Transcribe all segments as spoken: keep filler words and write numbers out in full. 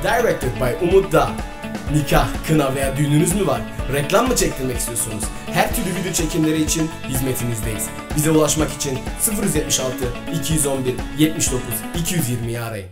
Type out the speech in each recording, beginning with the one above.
directed by Umut Dağ. Nikah, kına veya düğününüz mü var? Reklam mı çektirmek istiyorsunuz? Her türlü video çekimleri için hizmetinizdeyiz. Bize ulaşmak için sıfır yetmiş altı iki yüz on bir yetmiş dokuz iki yüz yirmiyi arayın.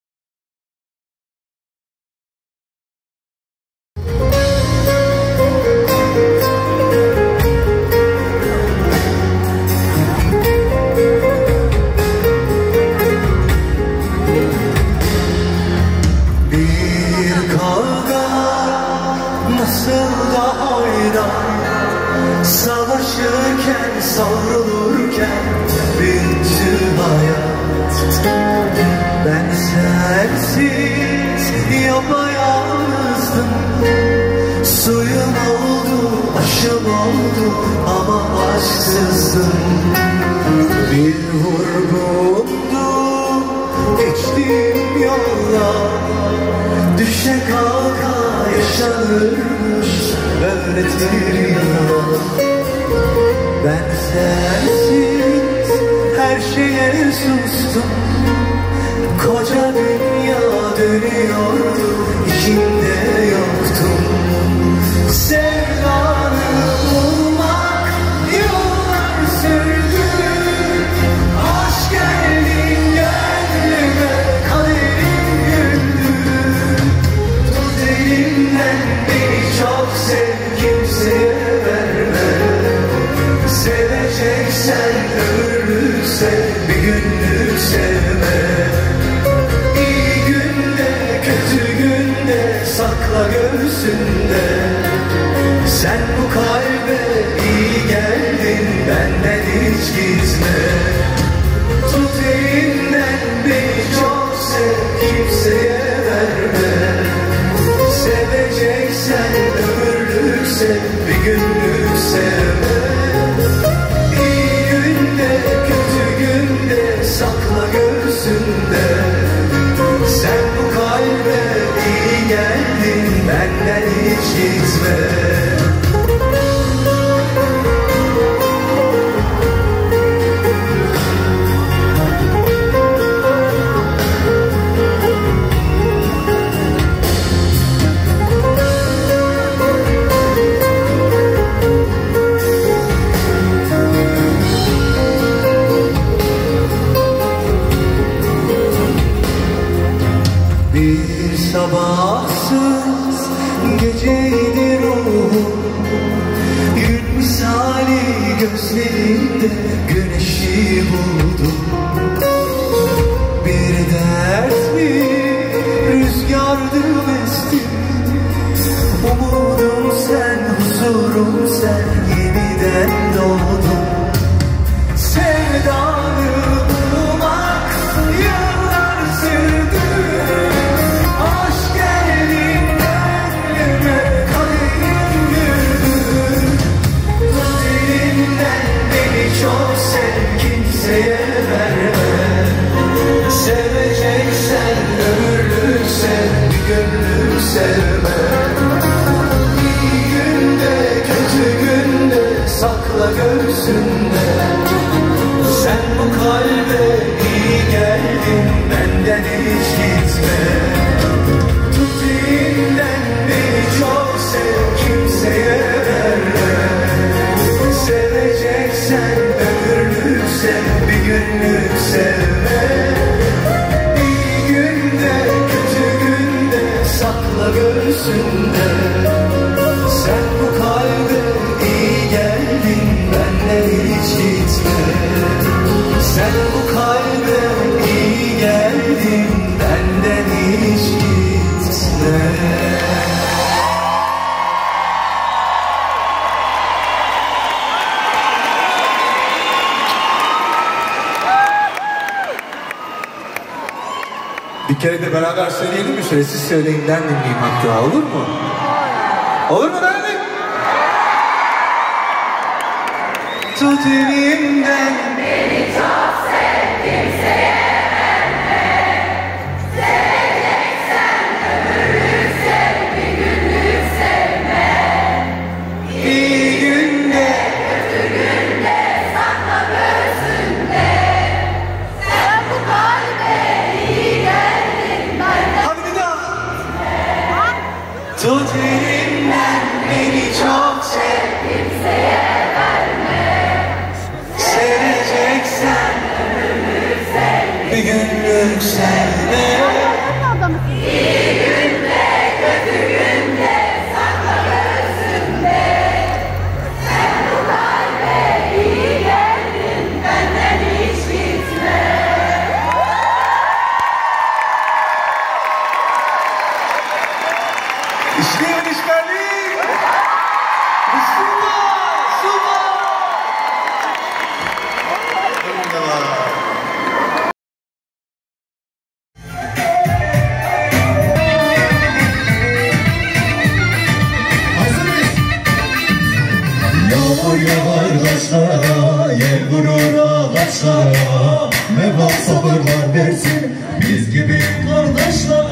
Savaşırken, savrulurken bitti hayat. Ben sensiz yapayalnızdım. Suyum oldu, aşım oldu ama aşksızdım. Bir vurgundu geçtiğim yollar. Düşe kalka yaşanırmış öğretir yol. Ben sensiz her şeye sustum. Koca dünya dönüyordu, içinde yoktum. Sevdanı bulmak yıllar sürdü. Aşk geldin gönlüme, kaderim güldü. Tut elimden beni çok sev, kimseye verme. Seveceksen ömürlük sev, bir günlük sevme. İyi günde, kötü günde sakla göğsünde. Sen bu kalbe iyi geldin, benden hiç gitme. Tut elimden beni çok sev, kimseye verme. Seveceksen ömürlük sev, bir günlük sevme. Sakla göğsünde. Sen bu kalbe iyi geldin, benden hiç gitme. Bir sabahsız geceydi ruhum. Gün misali gözlerimde güneşi buldum. Bir dert mi rüzgardım estim. Umudum sen, huzurum sen, yeniden doğdum. Sevdanı bulmak yıllar sürdü. Aşk geldin gönlüme, kaderim güldü. Tut elimden beni çok sev, kimseye verme. Seveceksen ömürlük sev, bir günlük sevme. İyi günde, kötü günde sakla göğsünde. Sen bu kalbe iyi geldin, benden hiç gitme. Tut elimden beni çok sev, kimseye verme. Seveceksen ömürlük sev, bir günlük sevme. İyi günde, kötü günde sakla göğsünde. Sen bu kalbe iyi geldin, benden hiç gitme. Sen bu kalbe iyi geldin, benden hiç gitme. Bir kere de beraber söyleyelim mi? Şöyle siz söyleyin, ben dinleyeyim hatta, olur mu? Olur mu benim? Tut elimden beni çok sev, kimseye verme. Seveceksen ömürlük sev, bir günlük sevme. İyi günde, kötü günde sakla göğsünde. Sen bu kalbe iyi geldin, benden. hadi bir daha. Tut elimden beni çok sev, Kimseye verme. seveceksen Ömrümü sev. bir günlük sevme. İyi günde, kötü günde sakla göğsünde. Sen bu kalbe iyi geldin, benden hiç gitme. İşleyin işgali. Suba, suba. Yağmur yağar taşlara, yer vurur ağaçlara. Mevla sabırlar versin biz gibi kardeşler.